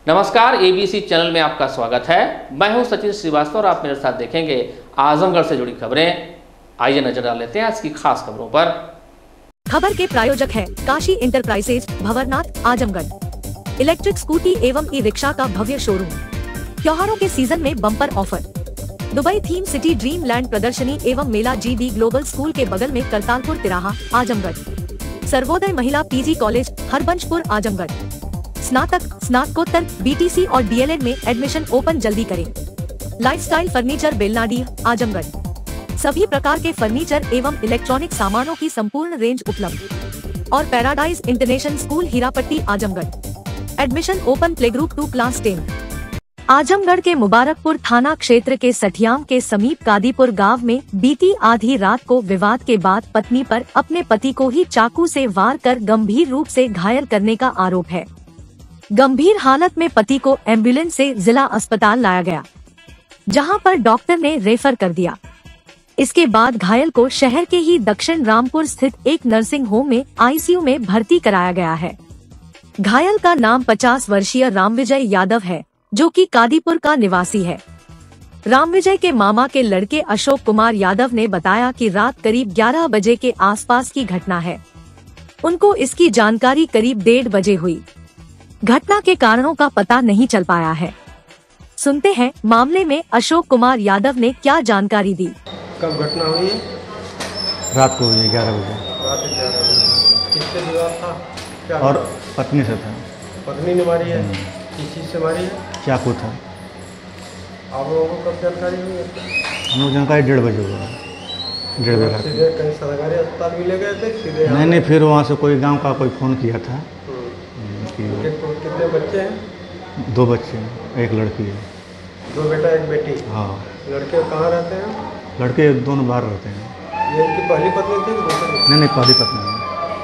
नमस्कार, ABC channel में आपका स्वागत है। मैं हूं सचिन श्रीवास्तव और आप मेरे साथ देखेंगे आजमगढ़ से जुड़ी खबरें। आइए नजर डाल लेते हैं आज की खास खबरों पर। खबर के प्रायोजक है Kashi enterprises, Bhanwarnath, Azamgarh. Electric scooty एवं ई रिक्शा का भव्य शोरूम। त्योहारों के सीजन में bumper offer. Dubai theme city dream land प्रदर्शनी एवं मेला GD ग्लोबल स्कूल के बगल में करतारपुर तिराहा, आजमगढ़। सर्वोदय महिला PG कॉलेज, हरबंशपुर, आजमगढ़। स्नातक, स्नातकोत्तर, BTC और DLED में एडमिशन ओपन जल्दी करें। Lifestyle furniture, Belnadih, Azamgarh. सभी प्रकार के फर्नीचर एवं इलेक्ट्रॉनिक सामानों की संपूर्ण रेंज उपलब्ध। और Paradise International School, Hirapatti, Azamgarh. Admission open play group 2 class 10। Azamgarh के मुबारकपुर थाना क्षेत्र के सठियाम के समीप कादीपुर गांव में बीती आधी रात को विवाद के बाद पत्नी पर अपने पति को ही चाकू से वार कर गंभीर रूप से घायल करने का आरोप है। गंभीर हालत में पति को एम्बुलेंस से जिला अस्पताल लाया गया, जहां पर डॉक्टर ने रेफर कर दिया। इसके बाद घायल को शहर के ही दक्षिण रामपुर स्थित एक नर्सिंग होम में ICU में भर्ती कराया गया है। घायल का नाम 50 वर्षीय रामविजय यादव है, जो कि कादीपुर का निवासी है। रामविजय के मामा के लड़के अशोक कुमार यादव ने बताया कि रात करीब 11 बजे के आसपास की घटना है। उनको इसकी जानकारी करीब 1:30 बजे हुई। घटना के कारणों का पता नहीं चल पाया है। सुनते हैं मामले में अशोक कुमार यादव ने क्या जानकारी दी। कब घटना हुई है? रात को हुई 11 बजे। रात 11 बजे। किससे विवाद था? क्या और पत्नी से था। पत्नी ने मारी है? किस चीज़ से मारी है? चाकू था। आप लोगों को कब जानकारी हुई है? हम लोग जानकारी 1:30 बजे हुआ। 1:30 बजे सीधे कहीं सरकारी अस्पताल भी ले गए थे? सीधे नहीं, फिर वहाँ से कोई गांव का कोई फ़ोन किया था कि कितने बच्चे हैं? 2 बच्चे हैं, एक लड़की है। 2 बेटा 1 बेटी? हाँ। लड़के कहाँ रहते हैं? लड़के दोनों बाहर रहते हैं। ये इनकी पहली पत्नी थी कि दूसरी? नहीं, पहली पत्नी है।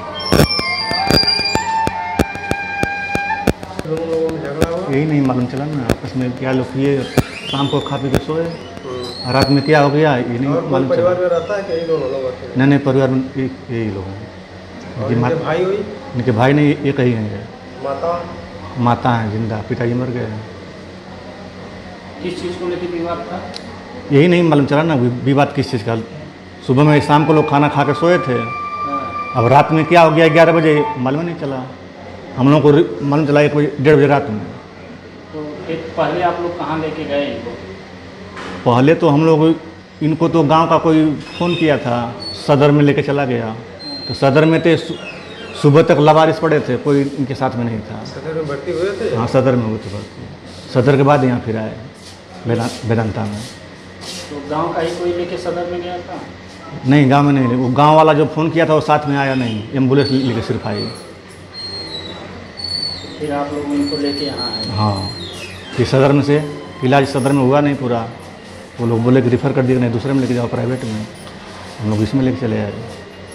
दोनों लोगों में झगड़ा हुआ? यही नहीं मालूम चला ना आपस में क्या लोग किए। शाम को खा पी के सोए, रात में क्या हो गया ये नहीं मालूम चला। परिवार में रहता है कि यही दोनों लोग रहते हैं? नहीं, परिवार में यही लोग हैं। इनके भाई हुई? इनके भाई नहीं, एक ही है। माता है जिंदा, पिताजी मर गए हैं। किस चीज को लेकर विवाद था? यही नहीं मालूम चला ना विवाद किस चीज़ का। सुबह में शाम को लोग खाना खा के सोए थे। अब रात में क्या हो गया 11 बजे मालूम नहीं चला। हम लोगों को मालूम चला 1 बजे 1:30 बजे रात में। तो पहले आप लोग कहाँ लेके गए इनको? पहले तो हम लोग इनको तो गांव का कोई फ़ोन किया था, सदर में लेके चला गया। तो सदर में थे, सुबह तक लवारिस पड़े थे, कोई इनके साथ में नहीं था। सदर में भर्ती हुए थे? हाँ, सदर में हुए थे भर्ती। सदर के बाद यहाँ फिर आए वेदांता में। तो गांव का ही कोई लेके सदर में गया था? नहीं, गांव में नहीं। वो गांव वाला जो फ़ोन किया था वो साथ में आया नहीं, एम्बुलेंस लेके सिर्फ आई। फिर आप लोग इनको लेके यहाँ आए? हाँ, फिर सदर में से इलाज सदर में हुआ नहीं पूरा। वो लोग बोले कि रिफ़र कर दिया, नहीं दूसरे में लेके जाओ प्राइवेट में। हम लोग इसमें लेके चले आए।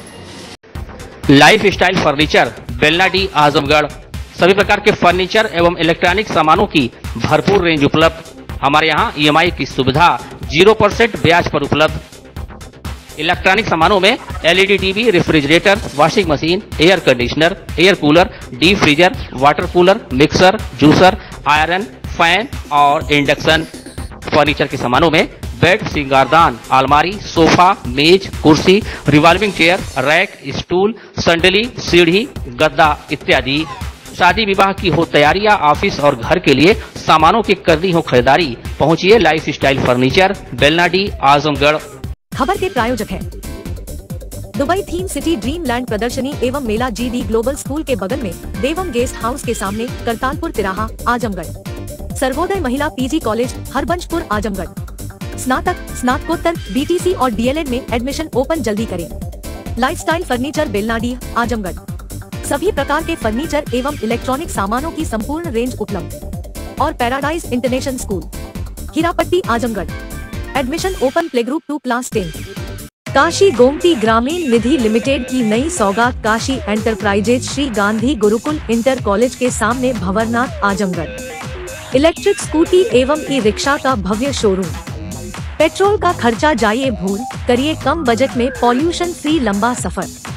Life style furniture, Belnadih, Azamgarh. सभी प्रकार के फर्नीचर एवं इलेक्ट्रॉनिक सामानों की भरपूर रेंज उपलब्ध। हमारे यहाँ EMI की सुविधा 0% ब्याज पर उपलब्ध। इलेक्ट्रॉनिक सामानों में LED TV, refrigerator, washing machine, air conditioner, air cooler, deep freezer, water cooler, mixer, juicer, iron, fan और इंडक्शन। फर्नीचर के सामानों में बेड, सिंगारदान, अलमारी, सोफा, मेज, कुर्सी, रिवॉल्विंग चेयर, रैक, स्टूल, संडली, सीढ़ी, गद्दा इत्यादि। शादी विवाह की हो तैयारियां, ऑफिस और घर के लिए सामानों की करनी हो खरीदारी, पहुंचिए life style furniture, Belnadih, Azamgarh. खबर के प्रायोजक है Dubai theme city dream land प्रदर्शनी एवं मेला GD ग्लोबल स्कूल के बगल में देवम गेस्ट हाउस के सामने करतारपुर तिराहा, आजमगढ़। सर्वोदय महिला PG कॉलेज, हरबंशपुर, आजमगढ़। स्नातक, स्नातकोत्तर, BTC और DLED में एडमिशन ओपन जल्दी करें। Lifestyle furniture, Belnadih, Azamgarh. सभी प्रकार के फर्नीचर एवं इलेक्ट्रॉनिक सामानों की संपूर्ण रेंज उपलब्ध। और Paradise International School, Hirapatti, Azamgarh. Admission open play group 2 class 10। Kashi Gomti Gramin Nidhi limited की नई सौगात Kashi enterprises Shri Gandhi Gurukul inter college के सामने भंवरनाथ, आजमगढ़। इलेक्ट्रिक स्कूटी एवं ई रिक्शा का भव्य शोरूम। पेट्रोल का खर्चा जाइए भूल, करिए कम बजट में पॉल्यूशन फ्री लंबा सफर।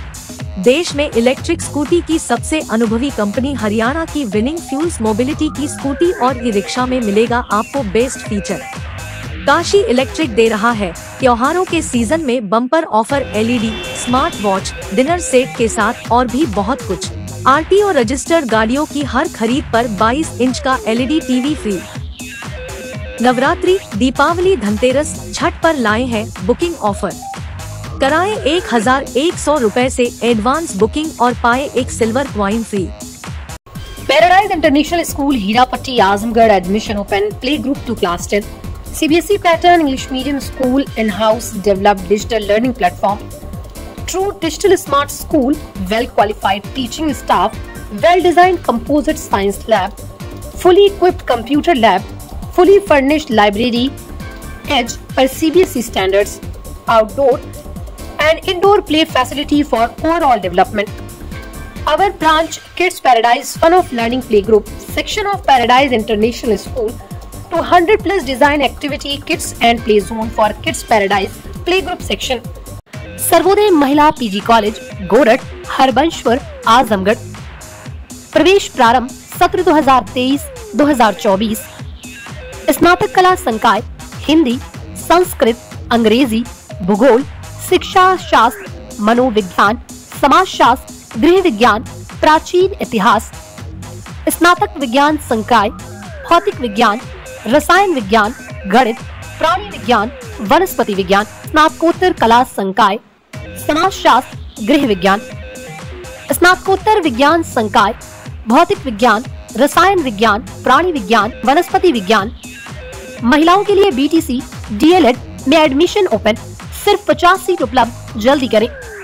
देश में इलेक्ट्रिक स्कूटी की सबसे अनुभवी कंपनी हरियाणा की विनिंग फ्यूल्स मोबिलिटी की स्कूटी और ई रिक्शा में मिलेगा आपको बेस्ट फीचर। काशी इलेक्ट्रिक दे रहा है त्योहारों के सीजन में bumper offer, LED, smart watch, dinner set के साथ और भी बहुत कुछ। आरटीओ रजिस्टर्ड गाड़ियों की हर खरीद पर 22 इंच का LED TV free. Navratri, Deepawali, Dhanteras, Chhath पर लाए हैं बुकिंग ऑफर। कराएं 1100 रुपए से एडवांस बुकिंग और पाए एक silver coin free. Paradise International School Hirapatti Azamgarh admission open, play group to class 10, CBSE pattern English medium school, in house developed digital learning platform, true digital smart school, well qualified teaching staff, well designed composite science lab, fully equipped computer lab, fully furnished library, edge per CBSE standards, outdoor and indoor play facility for overall development. Our branch Kids Paradise Fun of Learning Playgroup section of Paradise International School to 100+ design activity kits and play zone for Kids Paradise Playgroup section. Sarvodaya महिला PG college Gorath Harbanshpur Azamgarh. प्रवेश प्रारंभ सत्र 2023-2024। स्नातक कला संकाय हिंदी, संस्कृत, अंग्रेजी, भूगोल, शिक्षा शास्त्र, मनोविज्ञान, समाजशास्त्र, गृह विज्ञान, प्राचीन इतिहास। स्नातक विज्ञान संकाय भौतिक विज्ञान, रसायन विज्ञान, गणित, प्राणी विज्ञान, वनस्पति विज्ञान। स्नातकोत्तर कला संकाय समाजशास्त्र, गृह विज्ञान। स्नातकोत्तर विज्ञान संकाय भौतिक विज्ञान, रसायन विज्ञान, प्राणी विज्ञान, वनस्पति विज्ञान। महिलाओं के लिए BTC, DLED में एडमिशन ओपन, सिर्फ 50 सीट उपलब्ध, जल्दी करें।